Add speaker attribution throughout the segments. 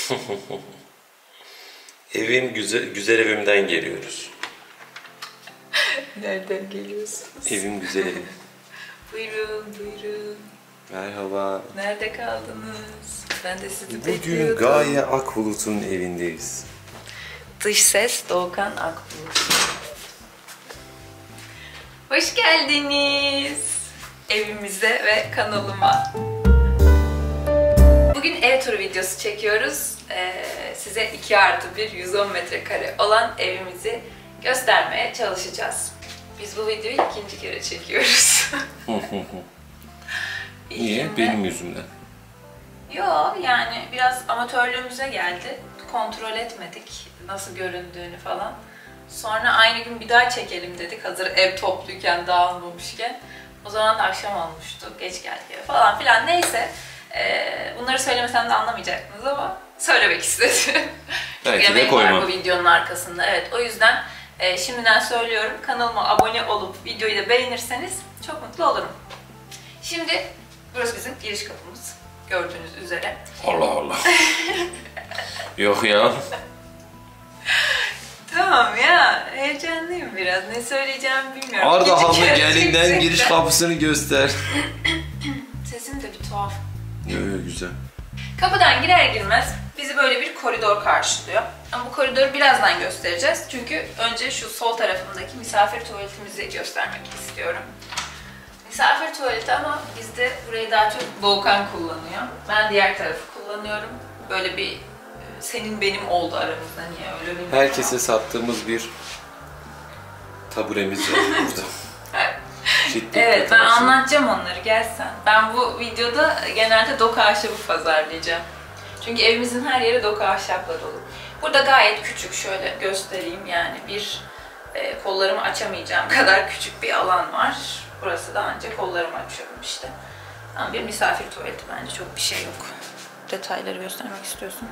Speaker 1: Evim güzel evimden geliyoruz.
Speaker 2: Nereden geliyorsunuz?
Speaker 1: Evim güzel evim.
Speaker 2: Buyurun, buyurun.
Speaker 1: Merhaba.
Speaker 2: Nerede kaldınız? Ben de sizi
Speaker 1: Bugün
Speaker 2: bekliyordum.
Speaker 1: Gaye Akbulut'un evindeyiz.
Speaker 2: Dış ses Doğukan Akbulut. Hoş geldiniz evimize ve kanalıma. Bugün ev turu videosu çekiyoruz. Size 2+1 110 metrekare olan evimizi göstermeye çalışacağız. Biz bu videoyu ikinci kere çekiyoruz.
Speaker 1: Niye? Benim yüzümden.
Speaker 2: Yo, yani biraz amatörlüğümüze geldi. Kontrol etmedik nasıl göründüğünü falan. Sonra aynı gün bir daha çekelim dedik hazır ev topluyken, dağılmamışken. O zaman da akşam olmuştu, geç geldi falan filan, neyse. Bunları söylemesem de anlamayacaktınız ama söylemek istedim.
Speaker 1: Belki de koymam.
Speaker 2: Bu videonun arkasında, evet. O yüzden şimdiden söylüyorum, kanalıma abone olup videoyu da beğenirseniz çok mutlu olurum. Şimdi burası bizim giriş kapımız, gördüğünüz üzere.
Speaker 1: Allah Allah. Yok ya.
Speaker 2: Tamam ya, heyecanlıyım biraz. Ne söyleyeceğimi bilmiyorum.
Speaker 1: Ardahanlı gelinden giriş kapısını göster.
Speaker 2: Sesim de bir tuhaf.
Speaker 1: Yo, güzel.
Speaker 2: Kapıdan girer girmez bizi böyle bir koridor karşılıyor. Ama bu koridoru birazdan göstereceğiz. Çünkü önce şu sol tarafındaki misafir tuvaletimizi göstermek istiyorum. Misafir tuvaleti ama bizde burayı daha çok Volkan kullanıyor. Ben diğer tarafı kullanıyorum. Böyle bir senin benim oldu aramızda, niye öyle bilmiyorum.
Speaker 1: Herkese sattığımız bir taburemiz var burada.
Speaker 2: Evet, ben anlatacağım onları, gel sen. Ben bu videoda genelde doku ahşabı pazarlayacağım. Çünkü evimizin her yeri doku ahşapla dolu. Burada gayet küçük, şöyle göstereyim, yani bir kollarımı açamayacağım kadar küçük bir alan var. Burası da ancak kollarımı açıyorum işte. Ama bir misafir tuvaleti, bence çok bir şey yok. Detayları göstermek istiyorsun.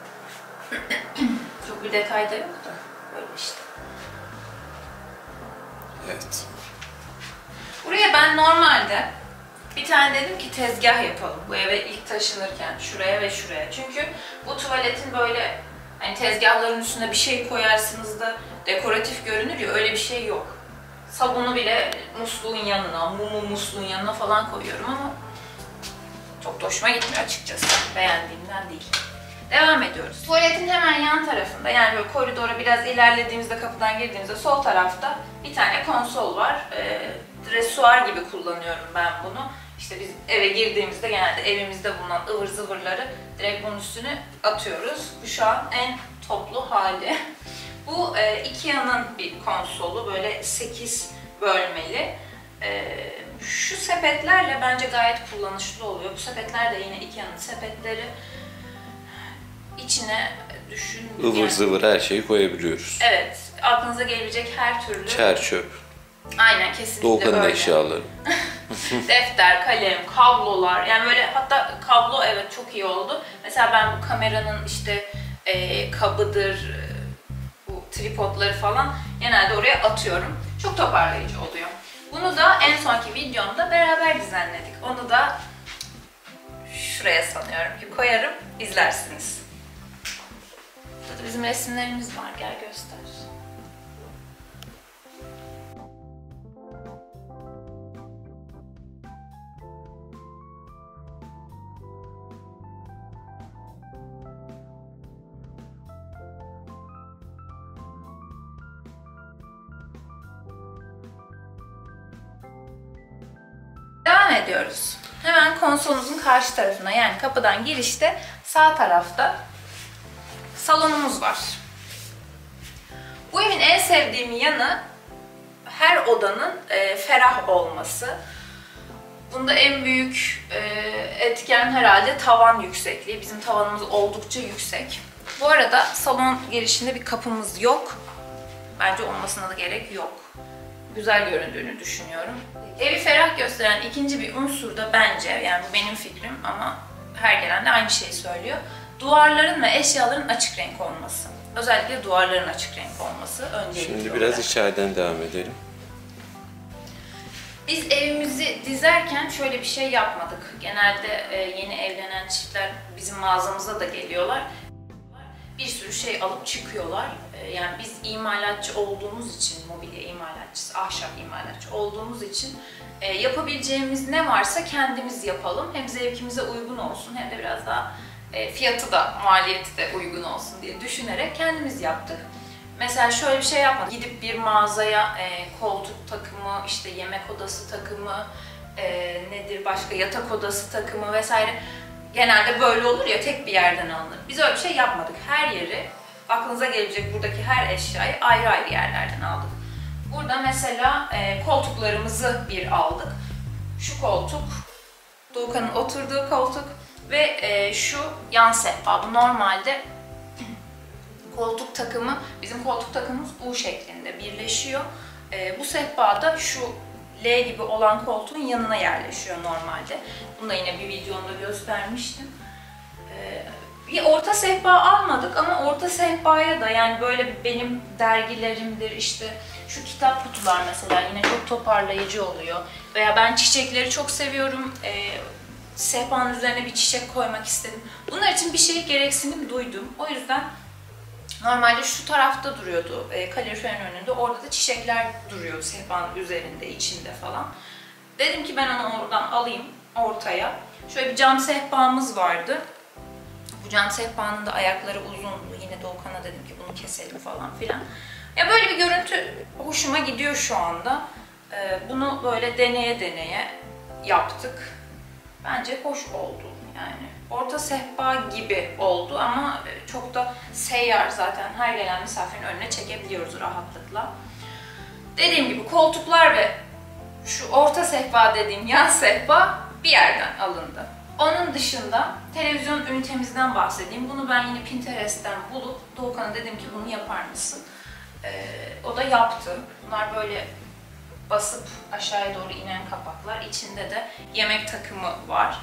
Speaker 2: Çok bir detay da yok da böyle işte.
Speaker 1: Evet.
Speaker 2: Buraya ben normalde bir tane dedim ki tezgah yapalım bu eve ilk taşınırken, şuraya ve şuraya. Çünkü bu tuvaletin böyle hani tezgahların üstüne bir şey koyarsınız da dekoratif görünür ya, öyle bir şey yok. Sabunu bile musluğun yanına, mumu musluğun yanına falan koyuyorum ama çok da hoşuma gitmiyor açıkçası. Beğendiğimden değil. Devam ediyoruz. Tuvaletin hemen yan tarafında, yani böyle koridora biraz ilerlediğimizde, kapıdan girdiğimizde sol tarafta bir tane konsol var. Dresuar gibi kullanıyorum ben bunu. İşte biz eve girdiğimizde genelde evimizde bulunan ıvır zıvırları direkt bunun üstüne atıyoruz. Bu şu an en toplu hali. Bu Ikea'nın bir konsolu, böyle 8 bölmeli. Şu sepetlerle bence gayet kullanışlı oluyor. Bu sepetler de yine Ikea'nın sepetleri. İçine
Speaker 1: ıvır zıvır her şeyi koyabiliyoruz.
Speaker 2: Evet, aklınıza gelebilecek her türlü.
Speaker 1: Çer çöp.
Speaker 2: Aynen, kesinlikle
Speaker 1: Doğukan'ın
Speaker 2: böyle.
Speaker 1: eşyaları.
Speaker 2: Defter, kalem, kablolar, yani böyle, hatta kablo evet çok iyi oldu. Mesela ben bu kameranın işte kabıdır, bu tripodları falan genelde oraya atıyorum. Çok toparlayıcı oluyor. Bunu da en sonki videomda beraber düzenledik. Onu da şuraya sanıyorum ki koyarım, izlersiniz. Burada bizim resimlerimiz var, gel göster. Devam ediyoruz. Hemen konsolumuzun karşı tarafına, yani kapıdan girişte sağ tarafta salonumuz var. Bu evin en sevdiğim yanı her odanın ferah olması. Bunda en büyük etken herhalde tavan yüksekliği. Bizim tavanımız oldukça yüksek. Bu arada salon girişinde bir kapımız yok. Bence olmasına da gerek yok. Güzel göründüğünü düşünüyorum. Evi ferah gösteren ikinci bir unsur da bence, yani bu benim fikrim ama her gelen de aynı şeyi söylüyor, duvarların ve eşyaların açık renk olması. Özellikle duvarların açık renk olması öncelikli.
Speaker 1: Şimdi biraz içeriden devam edelim.
Speaker 2: Biz evimizi dizerken şöyle bir şey yapmadık. Genelde yeni evlenen çiftler bizim mağazamıza da geliyorlar. bir sürü şey alıp çıkıyorlar. Yani biz imalatçı olduğumuz için, mobilya imalatçısı, ahşap imalatçı olduğumuz için yapabileceğimiz ne varsa kendimiz yapalım. Hem zevkimize uygun olsun hem de biraz daha fiyatı da, maliyeti de uygun olsun diye düşünerek kendimiz yaptık. Mesela şöyle bir şey yapmadık. Gidip bir mağazaya koltuk takımı, işte yemek odası takımı, nedir başka yatak odası takımı vesaire. Genelde böyle olur ya, tek bir yerden alınır. Biz öyle bir şey yapmadık. Her yeri, aklınıza gelecek buradaki her eşyayı ayrı ayrı yerlerden aldık. Burada mesela koltuklarımızı bir aldık. Şu koltuk, Doğukan'ın oturduğu koltuk ve şu yan sehpa. Bu normalde koltuk takımı, bizim koltuk takımımız U şeklinde birleşiyor. Bu sehpa da şu L gibi olan koltuğun yanına yerleşiyor normalde. Bunu da yine bir videomda göstermiştim. Bir orta sehpa almadık ama orta sehpaya da yani böyle benim dergilerimdir, işte şu kitap kutular mesela yine çok toparlayıcı oluyor. Veya ben çiçekleri çok seviyorum. Sehpanın üzerine bir çiçek koymak istedim. Bunlar için bir şey gereksinim duydum. O yüzden normalde şu tarafta duruyordu kaloriferin önünde. Orada da çiçekler duruyordu sehpanın üzerinde, içinde falan. Dedim ki ben onu oradan alayım ortaya. Şöyle bir cam sehpamız vardı. Bu cam sehpanın da ayakları uzundu. Yine Doğukan'a dedim ki bunu keselim falan filan. Ya böyle bir görüntü hoşuma gidiyor şu anda. Bunu böyle deneye deneye yaptık. Bence hoş oldu yani. Orta sehpa gibi oldu ama çok da seyyar, zaten her gelen misafirin önüne çekebiliyoruz rahatlıkla. Dediğim gibi koltuklar ve şu orta sehpa dediğim yan sehpa bir yerden alındı. Onun dışında televizyon ünitemizden bahsedeyim. Bunu ben yine Pinterest'ten bulup Doğukan'a dedim ki bunu yapar mısın? O da yaptı. Bunlar böyle basıp aşağıya doğru inen kapaklar. İçinde de yemek takımı var.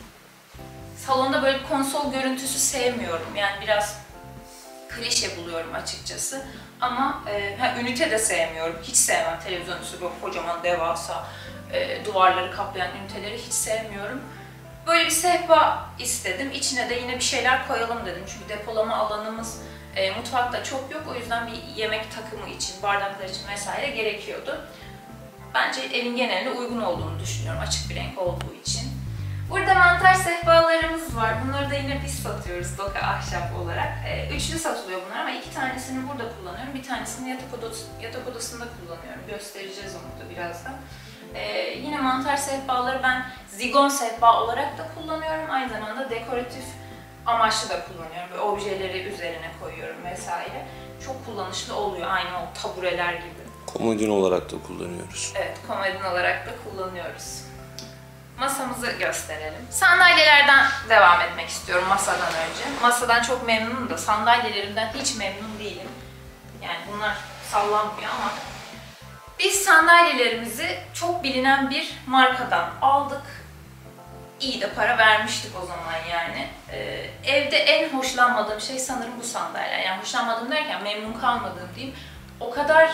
Speaker 2: Salonda böyle bir konsol görüntüsü sevmiyorum. Yani biraz klişe buluyorum açıkçası. Ama ünite de sevmiyorum. Hiç sevmem televizyon üstü böyle kocaman devasa duvarları kaplayan üniteleri hiç sevmiyorum. Böyle bir sehpa istedim. İçine de yine bir şeyler koyalım dedim. Çünkü depolama alanımız mutfakta çok yok. O yüzden bir yemek takımı için, bardaklar için vesaire gerekiyordu. Bence evin geneline uygun olduğunu düşünüyorum. Açık bir renk olduğu için. Burada mantar sehpalarımız var. Bunları da yine biz satıyoruz Doka Ahşap olarak. Üçlü satılıyor bunlar ama 2 tanesini burada kullanıyorum. Bir tanesini yatak odasında kullanıyorum. Göstereceğiz onu da birazdan. Yine mantar sehpaları ben zigon sehpa olarak da kullanıyorum. Aynı zamanda dekoratif amaçlı da kullanıyorum. Böyle objeleri üzerine koyuyorum vesaire. Çok kullanışlı oluyor, aynı o tabureler gibi.
Speaker 1: Komodin olarak da kullanıyoruz.
Speaker 2: Evet, komodin olarak da kullanıyoruz. Masamızı gösterelim. Sandalyelerden devam etmek istiyorum masadan önce. Masadan çok memnunum da sandalyelerimden hiç memnun değilim. Yani bunlar sallanmıyor ama biz sandalyelerimizi çok bilinen bir markadan aldık. İyi de para vermiştik o zaman yani. Evde en hoşlanmadığım şey sanırım bu sandalyeler. Yani hoşlanmadığım derken memnun kalmadığım diyeyim. O kadar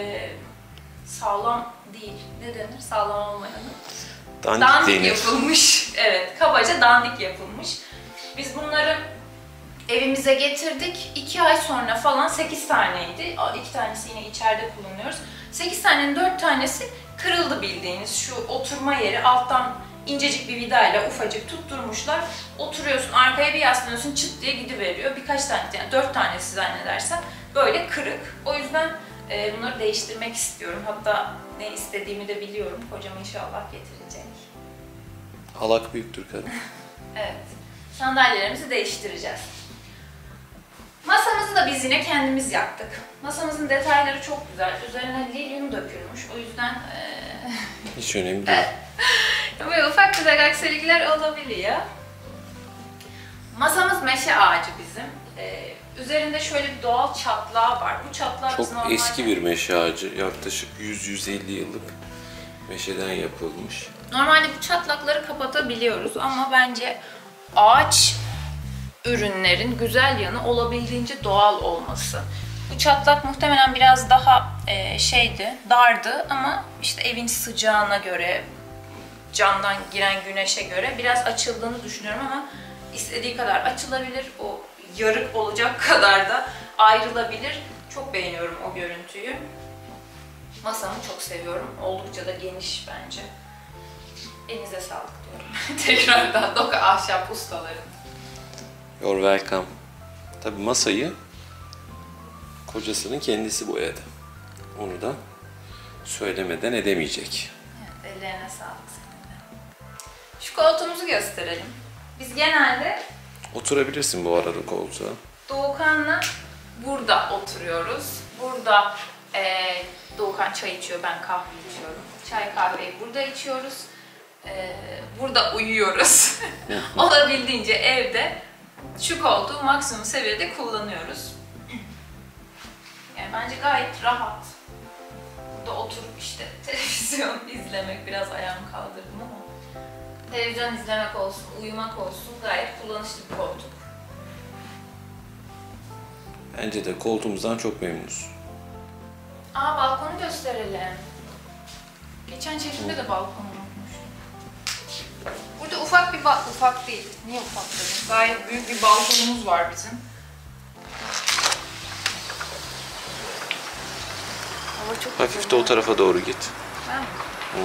Speaker 2: sağlam değil. Ne denir? Sağlam olmayanı. Dandik yapılmış. Evet, kabaca dandik yapılmış. Biz bunları evimize getirdik. 2 ay sonra falan 8 taneydi. 2 tanesi yine içeride kullanıyoruz. 8 tanenin 4 tanesi kırıldı bildiğiniz. Şu oturma yeri alttan incecik bir vidayla ufacık tutturmuşlar. Oturuyorsun, arkaya bir yaslanıyorsun, çıt diye gidiveriyor. Birkaç tane, yani 4 tanesi zannedersem böyle kırık. O yüzden bunları değiştirmek istiyorum. Hatta ne istediğimi de biliyorum. Kocam inşallah getirecek.
Speaker 1: Halak büyüktür kadın.
Speaker 2: Evet. Sandalyelerimizi değiştireceğiz. Masamızı da biz yine kendimiz yaptık. Masamızın detayları çok güzel. Üzerine lilyum dökülmüş. O yüzden
Speaker 1: hiç önemli değil.
Speaker 2: böyle ufak tefek aksilikler olabiliyor. Masamız meşe ağacı bizim. Üzerinde şöyle bir doğal çatlağı var. Bu çatlağı
Speaker 1: çok
Speaker 2: normalde
Speaker 1: eski bir meşe ağacı. Yaklaşık 100-150 yıllık meşeden yapılmış.
Speaker 2: Normalde bu çatlakları kapatabiliyoruz ama bence ağaç ürünlerin güzel yanı olabildiğince doğal olması. Bu çatlak muhtemelen biraz daha dardı ama işte evin sıcağına göre, camdan giren güneşe göre biraz açıldığını düşünüyorum ama istediği kadar açılabilir. O yarık olacak kadar da ayrılabilir. Çok beğeniyorum o görüntüyü. Masamı çok seviyorum. Oldukça da geniş bence. Elinize sağlık diyorum. Tekrardan Doka Ahşap ustaları.
Speaker 1: You're welcome. Tabii masayı kocasının kendisi boyadı. Onu da söylemeden edemeyecek.
Speaker 2: Evet, ellerine sağlık senin de. Şu koltuğumuzu gösterelim. Biz genelde
Speaker 1: Oturabilirsin bu arada koltuğa.
Speaker 2: Doğukan'la burada oturuyoruz. Burada Doğukan çay içiyor, ben kahve içiyorum. Çay kahveyi burada içiyoruz. Burada uyuyoruz. Olabildiğince evde şu koltuğu maksimum seviyede kullanıyoruz. Yani bence gayet rahat. Burada oturup işte televizyon izlemek, biraz ayağımı kaldırdım ama televizyon izlemek olsun, uyumak olsun gayet kullanışlı bir koltuk.
Speaker 1: Bence de koltuğumuzdan çok memnunuz.
Speaker 2: Balkonu gösterelim. Geçen çekimde de balkonu unutmuştum. Burada ufak bir ufak değil. Niye ufak dedim? Gayet büyük bir balkonumuz var bizim. Hava çok
Speaker 1: Hafif de o tarafa doğru git.
Speaker 2: Ben mi?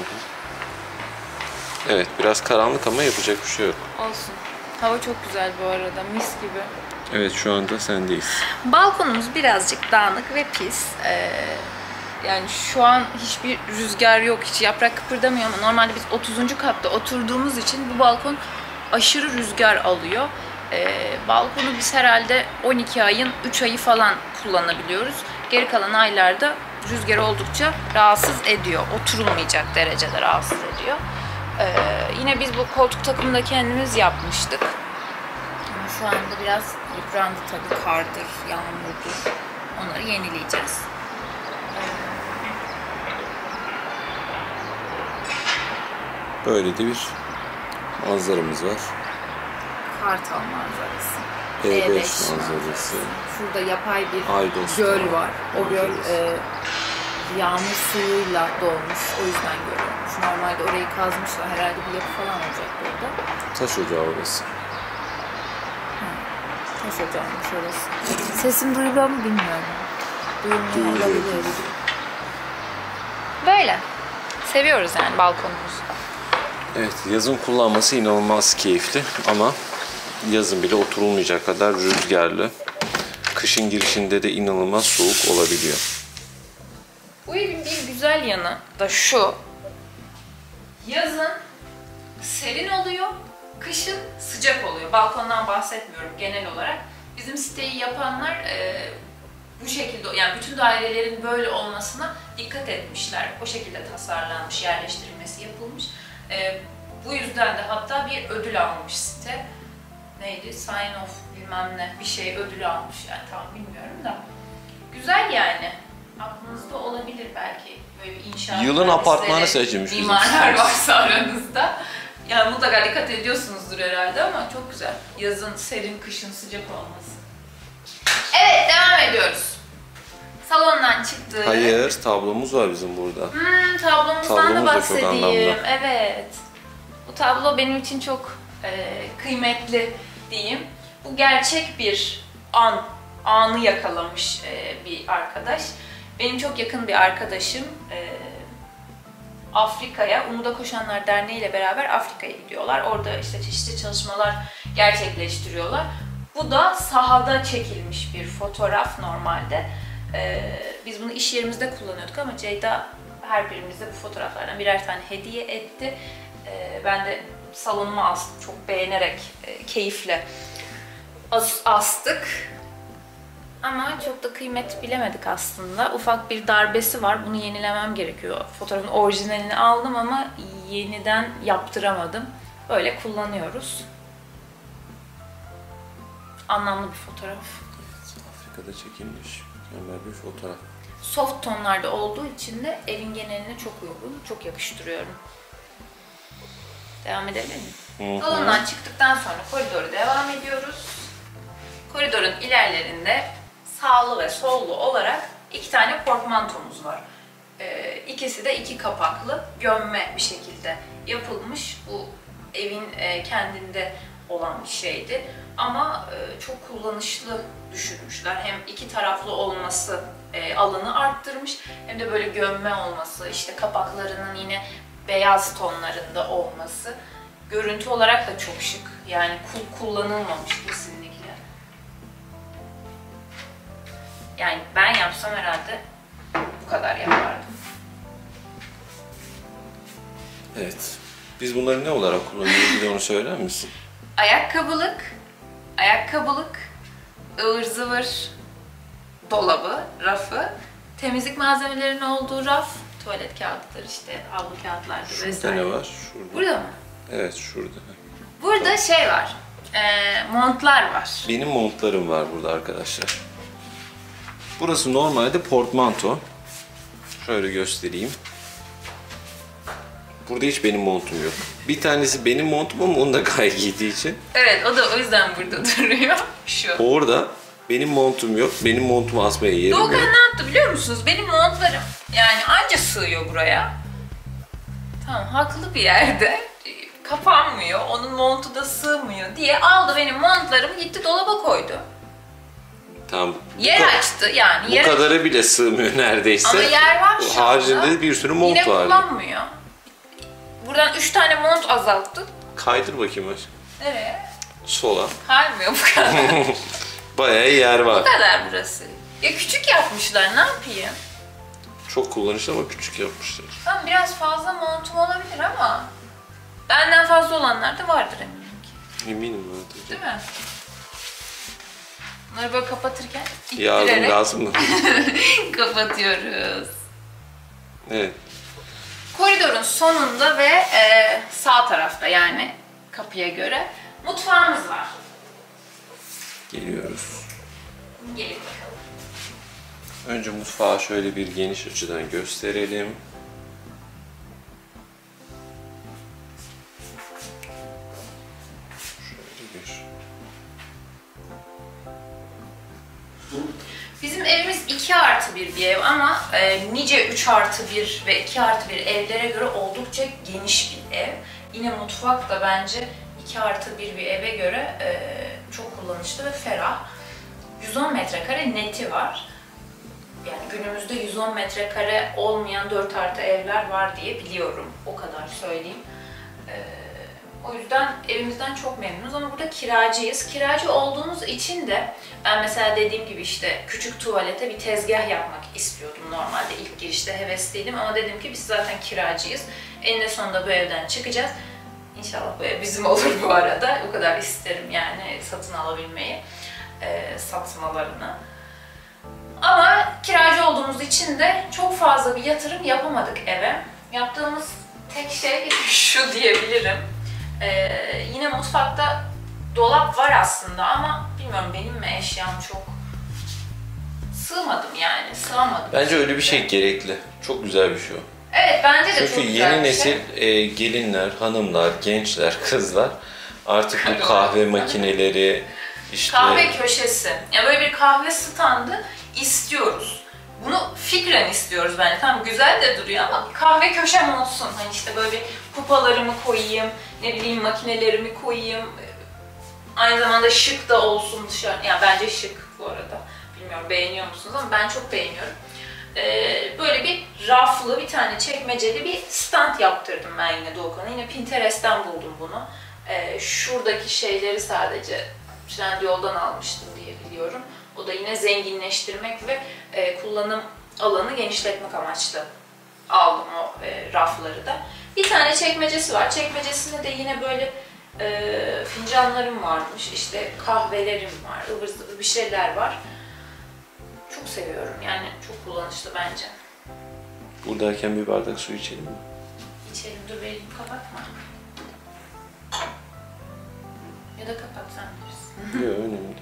Speaker 1: Evet, biraz karanlık ama yapacak bir şey yok.
Speaker 2: Olsun. Hava çok güzel bu arada. Mis gibi.
Speaker 1: Evet, şu anda sendeyiz.
Speaker 2: Balkonumuz birazcık dağınık ve pis. Yani şu an hiçbir rüzgar yok, hiç yaprak kıpırdamıyor ama normalde biz 30. katta oturduğumuz için bu balkon aşırı rüzgar alıyor. Balkonu biz herhalde 12 ayın 3 ayı falan kullanabiliyoruz. Geri kalan aylarda rüzgar oldukça rahatsız ediyor. Oturulmayacak derecede rahatsız ediyor. Yine biz bu koltuk takımını da kendimiz yapmıştık. Ama şu anda biraz yıprandı tabii, kardır, yağmurdur. Onları yenileyeceğiz.
Speaker 1: Böyle de bir manzaramız var.
Speaker 2: Kartal manzarası.
Speaker 1: E5
Speaker 2: E5
Speaker 1: manzarası.
Speaker 2: Şurada yapay bir
Speaker 1: Aydos
Speaker 2: göl var. O göl
Speaker 1: manzarası.
Speaker 2: yağmur suyuyla dolmuş. O yüzden göl olmuş. Normalde orayı kazmışlar. Herhalde bir yapı falan olacak burada.
Speaker 1: Taş ocağı orası.
Speaker 2: Taş ocağıymış orası. Sesim duyuluyor mu bilmiyorum. Duyulmuyor olabilir. Böyle. Seviyoruz yani balkonumuzu.
Speaker 1: Evet, yazın kullanması inanılmaz keyifli ama yazın bile oturulmayacak kadar rüzgarlı. Kışın girişinde de inanılmaz soğuk olabiliyor.
Speaker 2: Bu evin bir güzel yanı da şu. Yazın serin oluyor, kışın sıcak oluyor. Balkondan bahsetmiyorum genel olarak. Bizim siteyi yapanlar bu şekilde, yani bütün dairelerin böyle olmasına dikkat etmişler. O şekilde tasarlanmış, yerleştirilmesi yapılmış. Bu yüzden de hatta bir ödül almış site. Neydi? Sign off bilmem ne bir şey ödülü almış yani, tam bilmiyorum da. Güzel yani. Aklınızda olabilir belki böyle bir inşaat
Speaker 1: Yılın
Speaker 2: mühendisleri,
Speaker 1: apartmanı seçilmiş bizim
Speaker 2: mimarlar
Speaker 1: sitemiz.
Speaker 2: varsa aranızda. Yani mutlaka dikkat ediyorsunuzdur herhalde ama çok güzel. Yazın serin, kışın sıcak olması. Evet, devam ediyoruz. Salondan çıktık.
Speaker 1: Hayır, tablomuz var bizim burada.
Speaker 2: Tablomuzdan
Speaker 1: Tablomuz
Speaker 2: da
Speaker 1: da çok
Speaker 2: bahsedeyim.
Speaker 1: anlamlı.
Speaker 2: Evet. Bu tablo benim için çok kıymetli diyeyim. Bu gerçek bir anı yakalamış bir arkadaş. Benim çok yakın bir arkadaşım Afrika'ya, Umuda Koşanlar Derneği ile beraber Afrika'ya gidiyorlar. Orada işte çeşitli çalışmalar gerçekleştiriyorlar. Bu da sahada çekilmiş bir fotoğraf normalde. Biz bunu iş yerimizde kullanıyorduk ama Ceyda her birimize bu fotoğraflardan birer tane hediye etti. Ben de salonuma astım. Çok beğenerek, keyifle astık. Ama çok da kıymet bilemedik aslında. Ufak bir darbesi var. Bunu yenilemem gerekiyor. Fotoğrafın orijinalini aldım ama yeniden yaptıramadım. Böyle kullanıyoruz. Anlamlı bir fotoğraf.
Speaker 1: Afrika'da çekilmiş mükemmel bir fotoğraf.
Speaker 2: Soft tonlarda olduğu için de evin geneline çok uygun. Çok yakıştırıyorum. Devam edelim mi? Salondan çıktıktan sonra koridora devam ediyoruz. Koridorun ilerlerinde sağlı ve sollu olarak 2 tane portmantomuz var. İkisi de 2 kapaklı, gömme bir şekilde yapılmış. Bu evin kendinde olan bir şeydi. Ama çok kullanışlı düşünmüşler. Hem iki taraflı olması alanı arttırmış, hem de böyle gömme olması, işte kapaklarının yine beyaz tonlarında olması. Görüntü olarak da çok şık. Yani kullanılmamış kesinlikle. Yani ben yapsam herhalde bu kadar yapardım.
Speaker 1: Evet. Biz bunları ne olarak kullanıyoruz, bir de onu söyler misin?
Speaker 2: Ayakkabılık, ıvır zıvır dolabı, rafı, temizlik malzemelerinin olduğu raf, tuvalet kağıtları işte, havlu kağıtlardır
Speaker 1: Şurada
Speaker 2: vesaire.
Speaker 1: ne var? Şurada.
Speaker 2: Burada mı?
Speaker 1: Evet, şurada.
Speaker 2: Burada şey var, montlar var.
Speaker 1: Benim montlarım var burada arkadaşlar. Burası normalde portmanto. Şöyle göstereyim. Burada hiç benim montum yok. Bir tanesi benim montum ama onu da Gaye giydiği için.
Speaker 2: Evet, o da o yüzden burada duruyor. Şu.
Speaker 1: Orada benim montum yok. Benim montumu asmaya yerim yok.
Speaker 2: Doğukan ne yaptı biliyor musunuz? Benim montlarım yani anca sığıyor buraya. Tamam, haklı bir yerde. Kapanmıyor, onun montu da sığmıyor diye aldı benim montlarımı, gitti dolaba koydu.
Speaker 1: Tamam.
Speaker 2: Yer açtı yani.
Speaker 1: Bu kadarı bile sığmıyor neredeyse.
Speaker 2: Ama yer var şu
Speaker 1: haricinde
Speaker 2: anda.
Speaker 1: bir sürü mont
Speaker 2: Yine
Speaker 1: var.
Speaker 2: kullanmıyor. Buradan 3 tane mont azalttı.
Speaker 1: Kaydır bakayım aşkım.
Speaker 2: Nereye?
Speaker 1: Sola.
Speaker 2: Kaymıyor bu kadar.
Speaker 1: Bayağı yer var.
Speaker 2: Bu kadar burası. Ya küçük yapmışlar, ne yapayım?
Speaker 1: Çok kullanışlı ama küçük yapmışlar.
Speaker 2: Tamam, biraz fazla montum olabilir ama benden fazla olanlar da vardır eminim ki.
Speaker 1: Eminim vardır.
Speaker 2: Değil mi? Bunları böyle kapatırken
Speaker 1: Yardım
Speaker 2: ittirerek
Speaker 1: lazım mı?
Speaker 2: kapatıyoruz.
Speaker 1: Evet.
Speaker 2: Koridorun sonunda ve sağ tarafta, yani kapıya göre mutfağımız var.
Speaker 1: Geliyoruz.
Speaker 2: Gelin bakalım.
Speaker 1: Önce mutfağı şöyle bir geniş açıdan gösterelim. Şöyle bir.
Speaker 2: Bizim evimiz 2+1 bir ev ama nice 3+1 ve 2+1 evlere göre oldukça geniş bir ev. Yine mutfak da bence 2+1 bir eve göre çok kullanışlı ve ferah. 110 metrekare neti var. Yani günümüzde 110 metrekare olmayan 4+ evler var diye biliyorum. O kadar söyleyeyim. O yüzden evimizden çok memnunuz ama burada kiracıyız. Kiracı olduğumuz için de ben mesela dediğim gibi işte küçük tuvalete bir tezgah yapmak istiyordum normalde. İlk girişte hevesliydim ama dedim ki biz zaten kiracıyız. Eninde sonunda bu evden çıkacağız. İnşallah bu ev bizim olur bu arada. O kadar isterim yani satın alabilmeyi, satmalarını. Ama kiracı olduğumuz için de çok fazla bir yatırım yapamadık eve. Yaptığımız tek şey şu diyebilirim. Yine mutfakta dolap var aslında ama bilmiyorum, benim mi eşyam çok sığmadım yani, sığamadım.
Speaker 1: Bence öyle bir şey gerekli. Çok güzel bir şey o.
Speaker 2: Evet, bence de
Speaker 1: Çünkü
Speaker 2: çok güzel
Speaker 1: yeni
Speaker 2: bir
Speaker 1: nesil
Speaker 2: şey.
Speaker 1: gelinler, hanımlar, gençler, kızlar artık bu kahve makineleri, işte
Speaker 2: Kahve köşesi. Ya böyle bir kahve standı istiyoruz. Bunu fikren istiyoruz bence. Tamam, güzel de duruyor ama kahve köşem olsun. Hani işte böyle bir kupalarımı koyayım, ne bileyim makinelerimi koyayım. Aynı zamanda şık da olsun dışarı. Yani bence şık bu arada. Bilmiyorum beğeniyor musunuz ama ben çok beğeniyorum. Böyle bir raflı, bir tane çekmeceli bir stand yaptırdım ben yine Doğukan'a. Yine Pinterest'ten buldum bunu. Şuradaki şeyleri sadece Trendyol'dan almıştım diye biliyorum. O da yine zenginleştirmek ve kullanım alanı genişletmek amaçlı aldım o rafları da. Bir tane çekmecesi var. Çekmecesinde de yine böyle fincanlarım varmış, işte kahvelerim var, ıvır zıvır bir şeyler var. Çok seviyorum yani, çok kullanışlı bence.
Speaker 1: buradayken bir bardak su içelim mi?
Speaker 2: İçelim, dur vereyim, kapatma. Ya da kapat, sen bilirsin.
Speaker 1: Yok, önemli değil.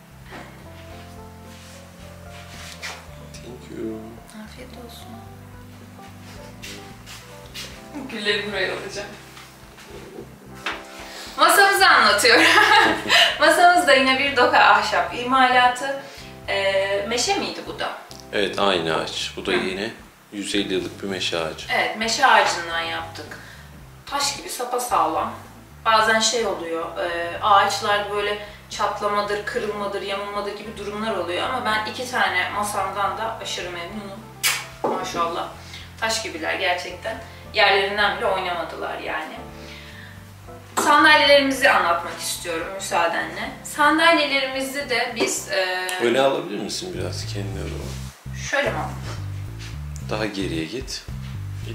Speaker 1: Thank you.
Speaker 2: Afiyet olsun. Güllerimi buraya alacağım. Masamızı anlatıyorum. Masamız da yine bir doka ahşap imalatı. Meşe miydi bu da?
Speaker 1: Evet, aynı ağaç. Bu da yine 150 yıllık bir meşe ağacı.
Speaker 2: Evet, meşe ağacından yaptık. Taş gibi sapasağlam. bazen şey oluyor, ağaçlarda böyle çatlamadır, kırılmadır, yamulmadır gibi durumlar oluyor ama ben 2 tane masamdan da aşırı memnunum. Maşallah. Taş gibiler gerçekten. Yerlerinden bile oynamadılar yani. Sandalyelerimizi anlatmak istiyorum müsaadenle. Sandalyelerimizi de biz...
Speaker 1: Öne alabilir misin biraz kendine doğru?
Speaker 2: Şöyle mi?
Speaker 1: Daha geriye git. Git.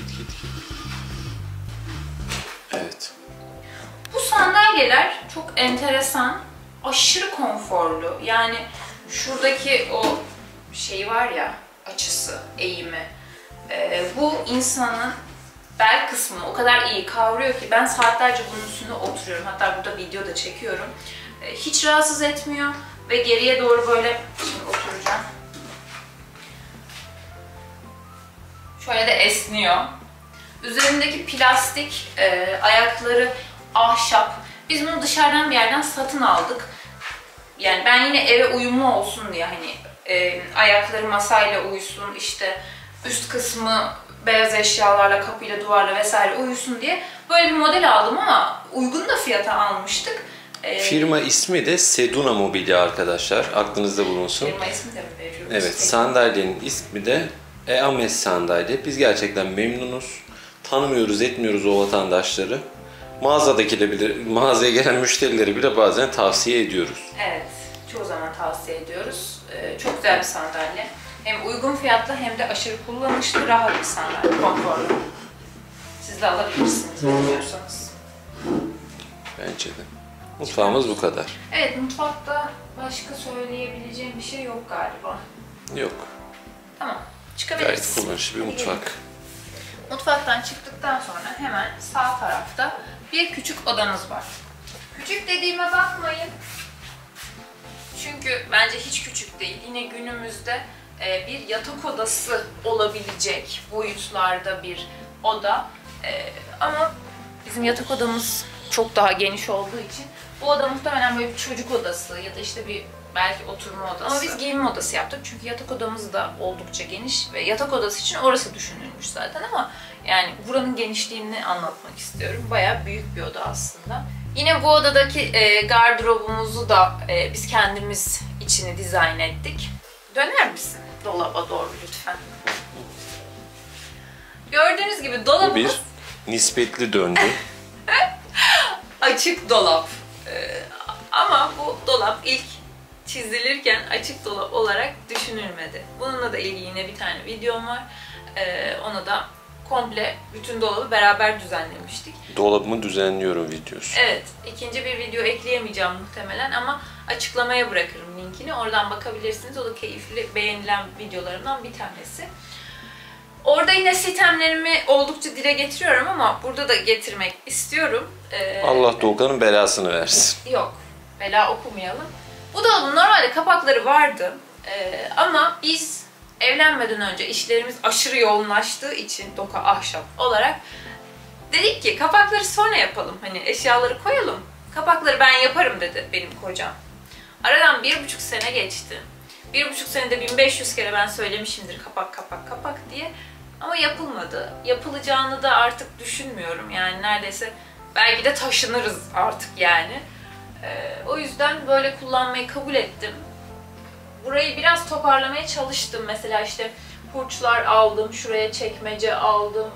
Speaker 1: Evet.
Speaker 2: Bu sandalyeler çok enteresan, aşırı konforlu. Yani şuradaki o şey var ya, açısı, eğimi. Bu insanın bel kısmını o kadar iyi kavruyor ki ben saatlerce bunun üstünde oturuyorum. Hatta burada video da çekiyorum. Hiç rahatsız etmiyor ve geriye doğru böyle şimdi oturacağım. Şöyle de esniyor. Üzerindeki plastik, ayakları ahşap. Biz bunu dışarıdan bir yerden satın aldık. Yani ben yine eve uyumlu olsun diye hani ayakları masayla uyusun, işte üst kısmı beyaz eşyalarla, kapıyla, duvarla vesaire uyusun diye böyle bir model aldım ama uygun da fiyata almıştık.
Speaker 1: Firma ismi de Seduna Mobilya arkadaşlar. Aklınızda bulunsun.
Speaker 2: Firma ismi de mi veriyoruz?
Speaker 1: Evet, sandalyenin ismi de Eames sandalye. Biz gerçekten memnunuz. Tanımıyoruz, etmiyoruz o vatandaşları. Mağazaya gelen müşterileri bile bazen tavsiye ediyoruz.
Speaker 2: Evet, çoğu zaman tavsiye ediyoruz. Çok güzel bir sandalye. Hem uygun fiyatlı hem de aşırı kullanışlı, rahat bir sandalye, konforlu. Siz de alabilirsiniz bilmiyorsanız.
Speaker 1: Bence de. Mutfağımız bu kadar.
Speaker 2: Evet, mutfakta başka söyleyebileceğim bir şey yok galiba.
Speaker 1: Yok.
Speaker 2: Tamam, çıkabiliriz.
Speaker 1: Gayet kullanışlı bir
Speaker 2: Hadi
Speaker 1: mutfak.
Speaker 2: gelin. Mutfaktan çıktıktan sonra hemen sağ tarafta bir küçük odamız var. Küçük dediğime bakmayın. Çünkü bence hiç küçük değil. Yine günümüzde bir yatak odası olabilecek boyutlarda bir oda. Ama bizim yatak odamız çok daha geniş olduğu için bu oda muhtemelen böyle bir çocuk odası ya da işte bir belki oturma odası. Ama biz giyinme odası yaptık çünkü yatak odamız da oldukça geniş ve yatak odası için orası düşünülmüş zaten ama yani buranın genişliğini anlatmak istiyorum. Bayağı büyük bir oda aslında. Yine bu odadaki gardırobumuzu da biz kendimiz içini dizayn ettik. Döner misin dolaba doğru lütfen? Gördüğünüz gibi dolabımız...
Speaker 1: Bu bir nispetli döndü.
Speaker 2: Açık dolap. Ama bu dolap ilk çizilirken açık dolap olarak düşünülmedi. Bununla da ilgili yine bir tane videom var. Ona da komple bütün dolabı beraber düzenlemiştik.
Speaker 1: Dolabımı düzenliyorum videosu.
Speaker 2: Evet, ikinci bir video ekleyemeyeceğim muhtemelen ama açıklamaya bırakırım linkini. Oradan bakabilirsiniz. O da keyifli, beğenilen videolarımdan bir tanesi. Orada yine sistemlerimi oldukça dile getiriyorum ama burada da getirmek istiyorum.
Speaker 1: Allah Doğukan'ın belasını versin.
Speaker 2: Yok, bela okumayalım. Bu dolabın normalde kapakları vardı ama biz evlenmeden önce işlerimiz aşırı yoğunlaştığı için Doka Ahşap olarak dedik ki kapakları sonra yapalım. Hani eşyaları koyalım. Kapakları ben yaparım dedi benim kocam. Aradan 1,5 sene geçti. 1,5 senede 1500 kere ben söylemişimdir kapak diye. Ama yapılmadı. Yapılacağını da artık düşünmüyorum. Yani neredeyse belki de taşınırız artık yani. O yüzden böyle kullanmayı kabul ettim. Burayı biraz toparlamaya çalıştım. Mesela işte hurçlar aldım, şuraya çekmece aldım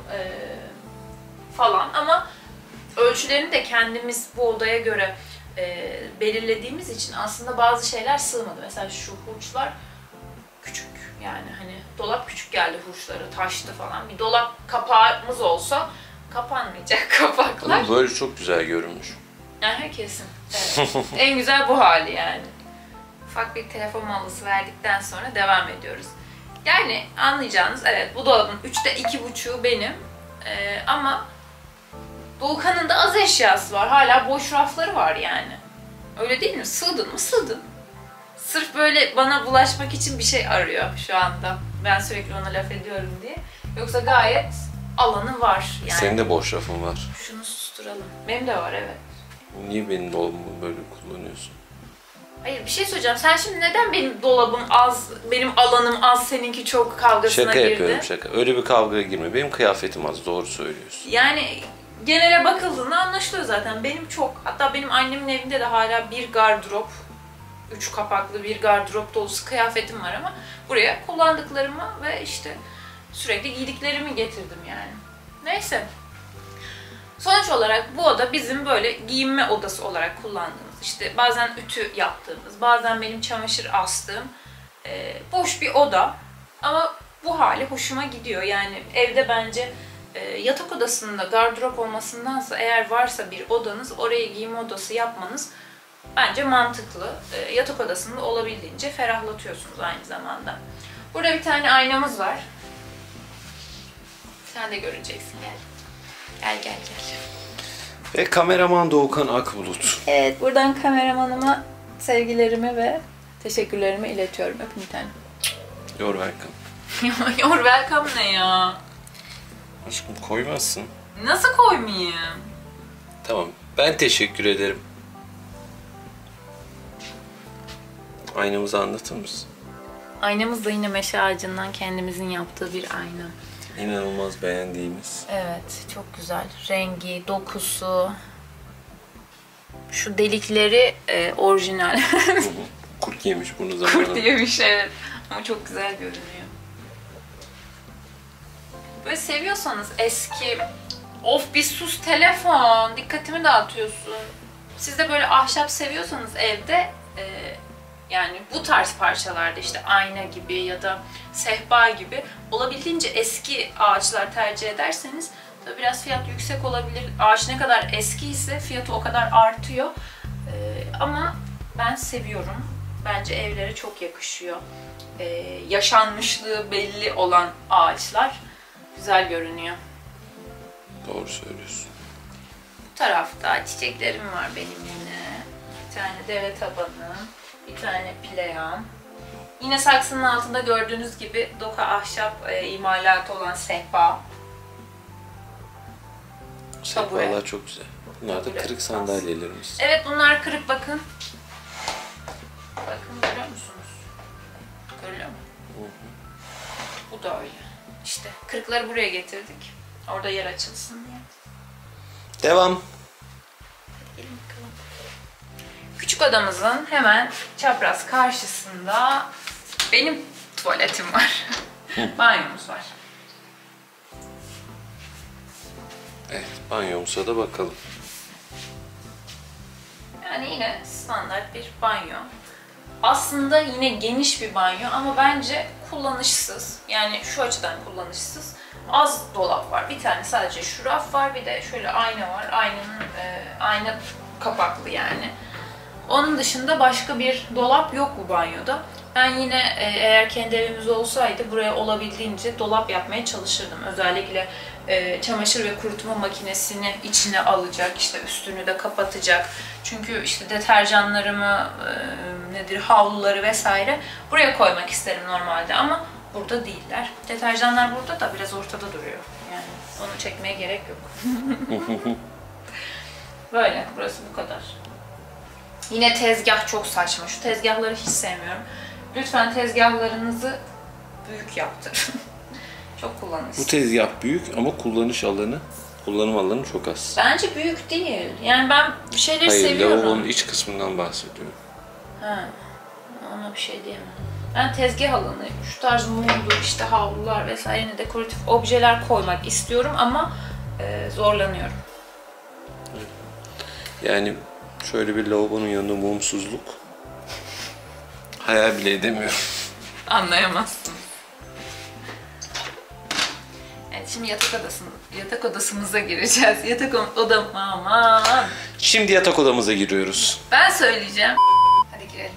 Speaker 2: falan. Ama ölçülerini de kendimiz bu odaya göre belirlediğimiz için aslında bazı şeyler sığmadı. Mesela şu hurçlar küçük. Yani hani dolap küçük geldi hurçları, taştı falan. Bir dolap kapağımız olsa kapanmayacak kapaklar.
Speaker 1: Ama böyle çok güzel görünmüş.
Speaker 2: Yani kesin. Evet. En güzel bu hali yani. Ufak bir telefon molası verdikten sonra devam ediyoruz. Yani anlayacağınız evet bu dolabın 3'te 2,5'u benim. Ama Doğukan'ın da az eşyası var. Hala boş rafları var yani. Öyle değil mi? Sığdın mı? Sığdın. Sırf böyle bana bulaşmak için bir şey arıyor şu anda. Ben sürekli ona laf ediyorum diye. Yoksa gayet alanı var yani.
Speaker 1: Senin de boş rafın var.
Speaker 2: Şunu susturalım. Benim de var evet.
Speaker 1: Niye benim dolabımı böyle kullanıyorsun?
Speaker 2: Hayır bir şey söyleyeceğim. Sen şimdi neden benim dolabım az, benim alanım az, seninki çok kavgasına
Speaker 1: Şaka
Speaker 2: girdi?
Speaker 1: yapıyorum şaka. Öyle bir kavgaya girme. Benim kıyafetim az. Doğru söylüyorsun.
Speaker 2: Yani genele bakıldığında anlaşılıyor zaten. Benim çok, hatta benim annemin evinde de hala bir gardırop, 3 kapaklı bir gardırop dolusu kıyafetim var ama buraya kullandıklarımı ve işte sürekli giydiklerimi getirdim yani. Neyse. Sonuç olarak bu oda bizim böyle giyinme odası olarak kullandığımız, işte bazen ütü yaptığımız, bazen benim çamaşır astığım boş bir oda. Ama bu hali hoşuma gidiyor. Yani evde bence yatak odasında gardırop olmasındansa eğer varsa bir odanız, oraya giyinme odası yapmanız bence mantıklı. Yatak odasında olabildiğince ferahlatıyorsunuz aynı zamanda. Burada bir tane aynamız var. Sen de göreceksin, gel. Gel.
Speaker 1: Ve kameraman Doğukan Akbulut.
Speaker 2: Evet, buradan kameramanıma sevgilerimi ve teşekkürlerimi iletiyorum. Öpün bir tane.
Speaker 1: You're welcome.
Speaker 2: You're welcome ne ya?
Speaker 1: Aşkım koymazsın.
Speaker 2: Nasıl koymayayım?
Speaker 1: Tamam. Ben teşekkür ederim. Aynamızı anlatır mısın?
Speaker 2: Aynamız da yine meşe ağacından kendimizin yaptığı bir ayna.
Speaker 1: İnanılmaz beğendiğimiz.
Speaker 2: Evet, çok güzel. Rengi, dokusu. Şu delikleri orijinal.
Speaker 1: Kurt yemiş bunu zamanında.
Speaker 2: Kurt yemiş, evet. Ama çok güzel görünüyor. Böyle seviyorsanız eski... Of bir sus telefon, dikkatimi dağıtıyorsun. Siz de böyle ahşap seviyorsanız evde... Yani bu tarz parçalarda işte ayna gibi ya da sehpa gibi olabildiğince eski ağaçlar tercih ederseniz tabii biraz fiyat yüksek olabilir. Ağaç ne kadar eski ise fiyatı o kadar artıyor. Ama ben seviyorum. Bence evlere çok yakışıyor. Yaşanmışlığı belli olan ağaçlar güzel görünüyor.
Speaker 1: Doğru söylüyorsun.
Speaker 2: Bu tarafta çiçeklerim var benim yine. Bir tane deve tabanı. Bir tane pleyam. Yine saksının altında gördüğünüz gibi doka ahşap imalatı olan sehpa.
Speaker 1: Sehpalar çok güzel. Bunlar da kırık sandalyelerimiz.
Speaker 2: Evet, bunlar kırık, bakın. Bakın, görüyor musunuz? Görüyor mu? Bu da öyle. İşte kırıkları buraya getirdik. Orada yer açılsın diye.
Speaker 1: Devam.
Speaker 2: Gelin bakalım. Küçük odamızın hemen çapraz karşısında benim tuvaletim var. Banyomuz var.
Speaker 1: Evet, banyomuza da bakalım.
Speaker 2: Yani yine standart bir banyo. Aslında yine geniş bir banyo ama bence kullanışsız. Yani şu açıdan kullanışsız. Az dolap var. Bir tane sadece şu raf var. Bir de şöyle ayna var. Aynanın ayna kapaklı yani. Onun dışında başka bir dolap yok bu banyoda. Ben yine eğer kendi evimiz olsaydı buraya olabildiğince dolap yapmaya çalışırdım. Özellikle çamaşır ve kurutma makinesini içine alacak, işte üstünü de kapatacak. Çünkü işte deterjanlarımı, havluları vesaire buraya koymak isterim normalde ama burada değiller. Deterjanlar burada da biraz ortada duruyor. Yani onu çekmeye gerek yok. Böyle, burası bu kadar. Yine tezgah çok saçma. Şu tezgahları hiç sevmiyorum. Lütfen tezgahlarınızı büyük yaptırın. Çok kullanışsız.
Speaker 1: Bu tezgah büyük ama kullanım alanı çok az.
Speaker 2: Bence büyük değil. Yani ben bir şeyleri
Speaker 1: Hayır,
Speaker 2: seviyorum.
Speaker 1: Hayır, lavabonun iç kısmından bahsediyorum.
Speaker 2: Ha, ona bir şey diyemem. Ben tezgah alanı, şu tarz mumlu, işte havlular vesaire, dekoratif objeler koymak istiyorum ama zorlanıyorum.
Speaker 1: Yani şöyle bir lavabonun yanında mumsuzluk hayal bile edemiyorum.
Speaker 2: Anlayamazsın. Evet, şimdi yatak odasımıza gireceğiz. Yatak odam, aman.
Speaker 1: Şimdi yatak odamıza giriyoruz.
Speaker 2: Ben söyleyeceğim. Hadi girelim.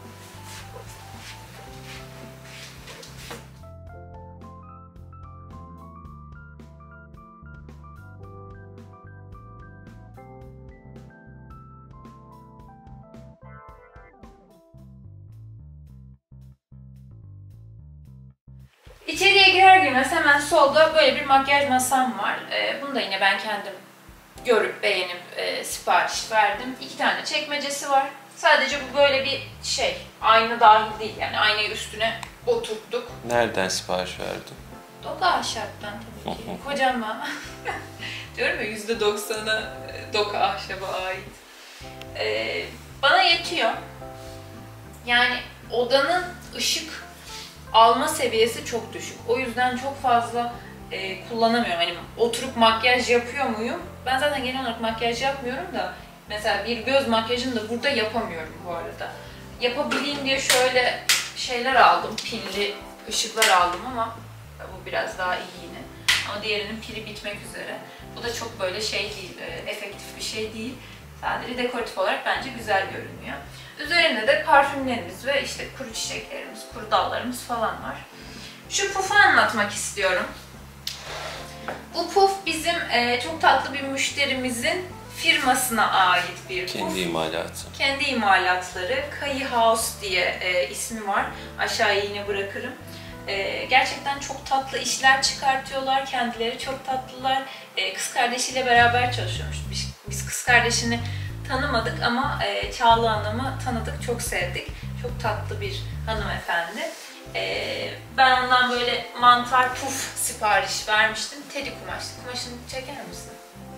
Speaker 2: İçeriye girer girmez hemen solda böyle bir makyaj masam var. Bunu da yine ben kendim görüp beğenip sipariş verdim. 2 tane çekmecesi var. Sadece bu böyle bir şey, ayna dahil değil yani aynayı üstüne oturttuk.
Speaker 1: Nereden sipariş verdin?
Speaker 2: Doga ahşaptan tabii ki. Kocaman. Diyorum ya %90'ı doka ahşaba ait. Bana yetiyor. Yani odanın ışık alma seviyesi çok düşük. O yüzden çok fazla kullanamıyorum. Hani oturup makyaj yapıyor muyum? Ben zaten genel olarak makyaj yapmıyorum da mesela bir göz makyajını da burada yapamıyorum bu arada. Yapabileyim diye şöyle şeyler aldım. Pilli ışıklar aldım ama bu biraz daha iyi yine. Ama diğerinin pili bitmek üzere. Bu da çok böyle şey değil, efektif bir şey değil. Sadece dekoratif olarak bence güzel görünüyor. Üzerinde de parfümlerimiz ve işte kuru çiçeklerimiz, kuru dallarımız falan var. Şu pufu anlatmak istiyorum. Bu puf bizim çok tatlı bir müşterimizin firmasına ait bir puf.
Speaker 1: Kendi imalatı.
Speaker 2: Kendi imalatları. Kai House diye ismi var. Aşağıya yine bırakırım. Gerçekten çok tatlı işler çıkartıyorlar. Kendileri çok tatlılar. Kız kardeşiyle beraber çalışıyormuş. Biz kız kardeşini tanımadık ama Çağla Hanım'ı tanıdık, çok sevdik. Çok tatlı bir hanımefendi. Ben ondan böyle mantar puf sipariş vermiştim. Teri kumaşlı. Kumaşını çeker misin?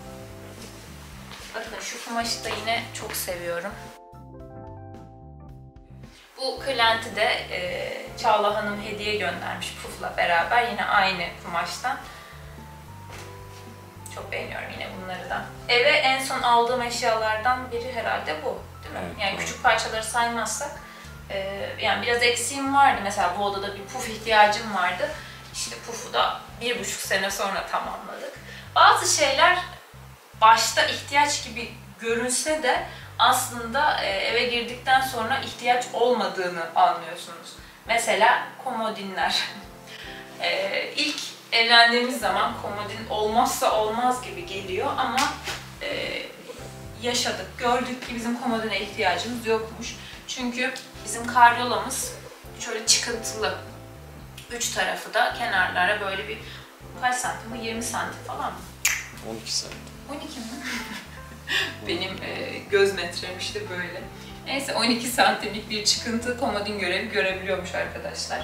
Speaker 2: Bakın şu kumaşı da yine çok seviyorum. Bu kırlenti de Çağla Hanım hediye göndermiş pufla beraber. Yine aynı kumaştan. Çok beğeniyorum yine bunları da. Eve en son aldığım eşyalardan biri herhalde bu. Değil mi?
Speaker 1: Evet,
Speaker 2: yani
Speaker 1: doğru.
Speaker 2: küçük parçaları saymazsak. Yani biraz eksiğim vardı. Mesela bu odada bir puf ihtiyacım vardı. İşte pufu da 1,5 sene sonra tamamladık. Bazı şeyler başta ihtiyaç gibi görünse de aslında eve girdikten sonra ihtiyaç olmadığını anlıyorsunuz. Mesela komodinler. İlk evlendiğimiz zaman komodin olmazsa olmaz gibi geliyor ama yaşadık, gördük ki bizim komodine ihtiyacımız yokmuş. Çünkü bizim karyolamız şöyle çıkıntılı. 3 tarafı da kenarlara böyle bir kaç santim? 20 santim falan mı?
Speaker 1: 12 santim.
Speaker 2: 12 mi? Benim göz metrem işte böyle. Neyse 12 santimlik bir çıkıntı komodin görevi görebiliyormuş arkadaşlar.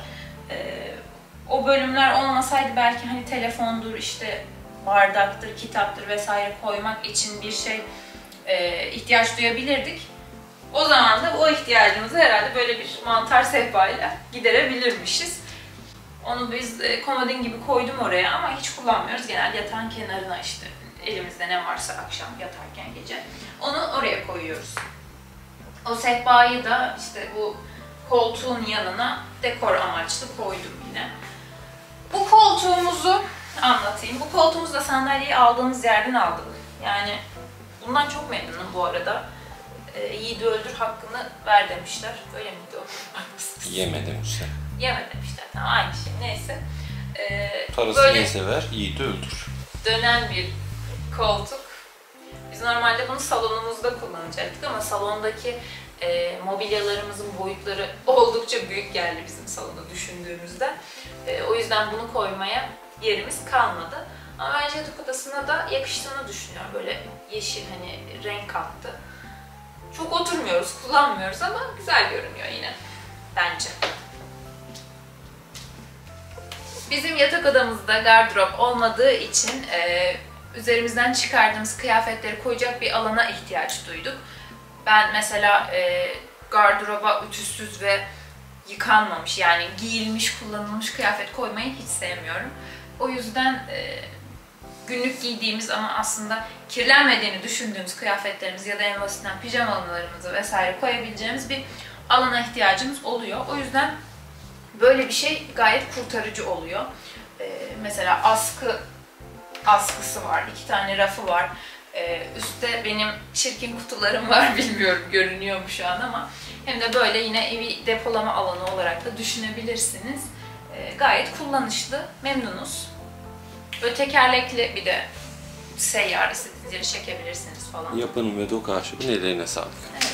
Speaker 2: O bölümler olmasaydı belki hani telefondur, işte bardaktır, kitaptır vesaire koymak için bir şey ihtiyaç duyabilirdik. O zaman da o ihtiyacımızı herhalde böyle bir mantar sehpayla giderebilirmişiz. Onu biz komodin gibi koydum oraya ama hiç kullanmıyoruz. Genelde yatağın kenarına işte elimizde ne varsa akşam yatarken gece onu oraya koyuyoruz. O sehpayı da işte bu koltuğun yanına dekor amaçlı koydum yine. Bu koltuğumuzu anlatayım. Bu koltuğumuzu da sandalyeyi aldığımız yerden aldık. Yani bundan çok memnunum bu arada. Yiğidi öldür hakkını ver demişler. Öyle miydi o?
Speaker 1: Yeme demişler.
Speaker 2: Yeme demişler. Tamam, aynı şey. Neyse.
Speaker 1: Parası
Speaker 2: böyle
Speaker 1: neyse ver, yiğidi öldür.
Speaker 2: dönen bir koltuk. Biz normalde bunu salonumuzda kullanacaktık ama salondaki mobilyalarımızın boyutları oldukça büyük geldi bizim salonu düşündüğümüzde. O yüzden bunu koymaya yerimiz kalmadı. Ama bence yatak odasına da yakıştığını düşünüyorum. Böyle yeşil hani renk kattı. Çok oturmuyoruz, kullanmıyoruz ama güzel görünüyor yine bence. Bizim yatak odamızda gardırop olmadığı için üzerimizden çıkardığımız kıyafetleri koyacak bir alana ihtiyaç duyduk. Ben mesela gardıroba ütüsüz ve yıkanmamış, yani giyilmiş, kullanılmış kıyafet koymayı hiç sevmiyorum. O yüzden günlük giydiğimiz ama aslında kirlenmediğini düşündüğümüz kıyafetlerimizi ya da en basitinden pijamalarımızı vesaire koyabileceğimiz bir alana ihtiyacımız oluyor. O yüzden böyle bir şey gayet kurtarıcı oluyor. Mesela askısı var, 2 tane rafı var. Üstte benim çirkin kutularım var, bilmiyorum görünüyor mu şu an ama hem de böyle yine evi depolama alanı olarak da düşünebilirsiniz. Gayet kullanışlı, memnunuz. Böyle tekerlekli bir de seyyar, istediğiniz yere çekebilirsiniz falan.
Speaker 1: Yapanın ve doku ahşabın ellerine sağlık.
Speaker 2: Evet.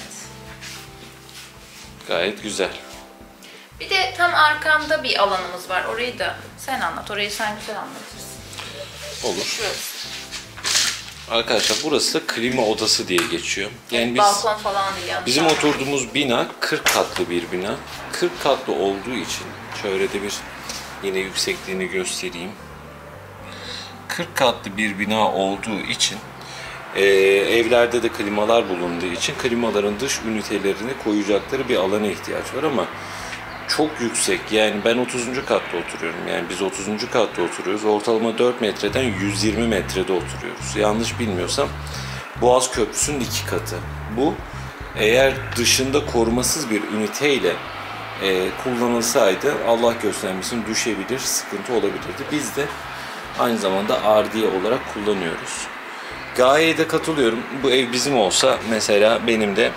Speaker 1: Gayet güzel.
Speaker 2: Bir de tam arkamda bir alanımız var. Orayı da sen anlat. Orayı sen güzel anlatırsın.
Speaker 1: Olur.
Speaker 2: Şurası.
Speaker 1: Arkadaşlar burası da klima odası diye geçiyor. Yani
Speaker 2: Balkon falan değil yanlış
Speaker 1: bizim
Speaker 2: anladım.
Speaker 1: oturduğumuz bina 40 katlı bir bina. 40 katlı olduğu için şöyle de bir yine yüksekliğini göstereyim. 40 katlı bir bina olduğu için evlerde de klimalar bulunduğu için klimaların dış ünitelerini koyacakları bir alana ihtiyaç var ama çok yüksek. Yani ben 30. katta oturuyorum. Yani biz 30. katta oturuyoruz. Ortalama 4 metreden 120 metrede oturuyoruz. Yanlış bilmiyorsam Boğaz Köprüsü'nün 2 katı. Bu eğer dışında korumasız bir üniteyle kullanılsaydı Allah göstermesin düşebilir, sıkıntı olabilirdi. Biz de aynı zamanda ardiye olarak kullanıyoruz. Gaye'ye de katılıyorum. Bu ev bizim olsa mesela benim de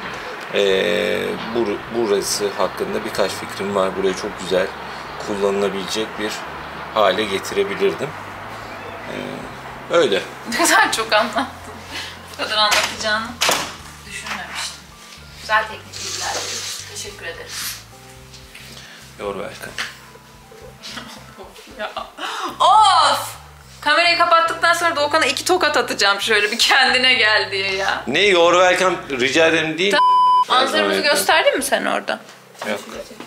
Speaker 1: burası hakkında birkaç fikrim var. Burayı çok güzel kullanılabilecek bir hale getirebilirdim. Öyle.
Speaker 2: Güzel, çok anlattın. Bu kadar anlatacağını düşünmemiştim. Güzel teknik bilgiler veriyorsun. Teşekkür ederim.
Speaker 1: You're welcome.
Speaker 2: Ya. Of! Kamerayı kapattıktan sonra Doğukan'a 2 tokat atacağım şöyle bir kendine gel diye ya.
Speaker 1: Ne you're welcome rica ederim değil.
Speaker 2: Manzaramızı gösterdin mi sen orada?
Speaker 1: Yok.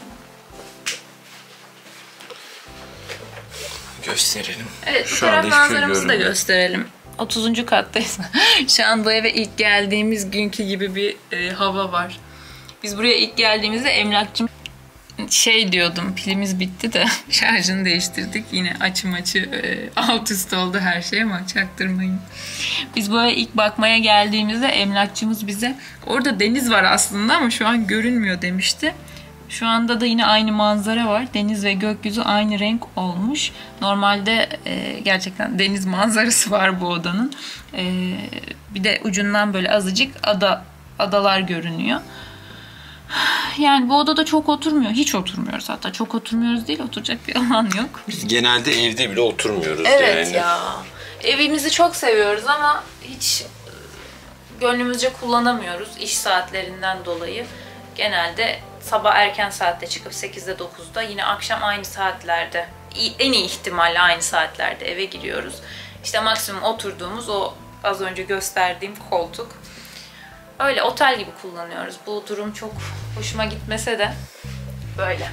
Speaker 1: Gösterelim.
Speaker 2: Evet, bu
Speaker 1: Şu
Speaker 2: taraf
Speaker 1: anda hiçbir şey
Speaker 2: manzaramızı da
Speaker 1: görünmüyor.
Speaker 2: gösterelim. 30. kattayız. Şu an bu eve ilk geldiğimiz günkü gibi bir hava var. Biz buraya ilk geldiğimizde emlakçım diyordum, pilimiz bitti de şarjını değiştirdik. Yine açı alt üst oldu her şey ama çaktırmayın. Biz bu eve ilk bakmaya geldiğimizde emlakçımız bize orada deniz var aslında ama şu an görünmüyor demişti. Şu anda da yine aynı manzara var. Deniz ve gökyüzü aynı renk olmuş. Normalde gerçekten deniz manzarası var bu odanın. Bir de ucundan böyle azıcık adalar görünüyor. Yani bu odada çok oturmuyor. Hiç oturmuyoruz hatta. Çok oturmuyoruz değil, oturacak bir alan yok.
Speaker 1: Biz genelde evde bile oturmuyoruz
Speaker 2: Evet
Speaker 1: yani.
Speaker 2: ya. Evimizi çok seviyoruz ama hiç gönlümüzce kullanamıyoruz iş saatlerinden dolayı. Genelde sabah erken saatte çıkıp 8'de 9'da yine akşam aynı saatlerde, en iyi ihtimalle aynı saatlerde eve giriyoruz. İşte maksimum oturduğumuz o az önce gösterdiğim koltuk. Öyle otel gibi kullanıyoruz. Bu durum çok hoşuma gitmese de böyle.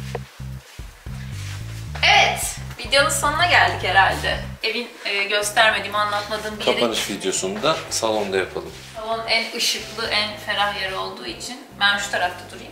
Speaker 2: Evet, videonun sonuna geldik herhalde. Evin göstermediğim, anlatmadığım bir yeri.
Speaker 1: Kapanış videosunu da salonda yapalım.
Speaker 2: Salon en ışıklı, en ferah yeri olduğu için ben şu tarafta durayım.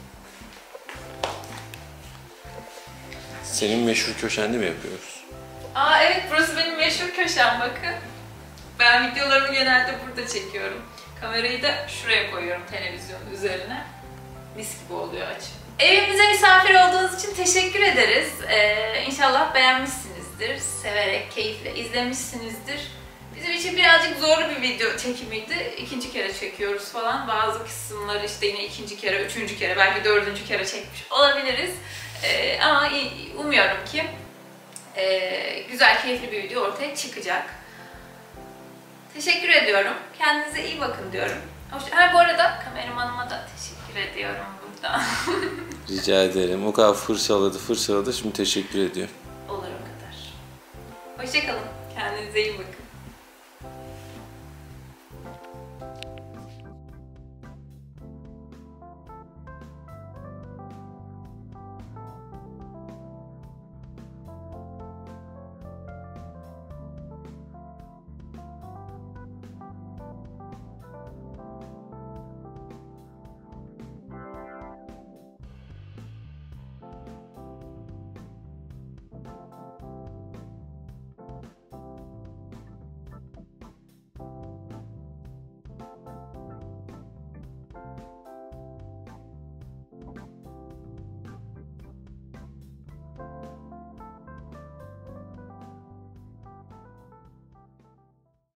Speaker 1: Senin meşhur köşende mi yapıyoruz?
Speaker 2: Aa evet, burası benim meşhur köşem, bakın. Ben videolarımı genelde burada çekiyorum. Kamerayı da şuraya koyuyorum, televizyonun üzerine. Mis gibi oluyor açı. Evimize misafir olduğunuz için teşekkür ederiz. İnşallah beğenmişsinizdir. Severek, keyifle izlemişsinizdir. Bizim için birazcık zorlu bir video çekimiydi. 2. kere çekiyoruz falan. Bazı kısımları işte yine 2. kere, 3. kere, belki 4. kere çekmiş olabiliriz. Ama umuyorum ki güzel, keyifli bir video ortaya çıkacak. Teşekkür ediyorum. Kendinize iyi bakın diyorum. Bu arada kameramanıma da teşekkür ediyorum burada.
Speaker 1: Rica ederim. O kadar fırçaladı. Şimdi teşekkür ediyor.
Speaker 2: Olur o kadar. Hoşça kalın. Kendinize iyi bakın.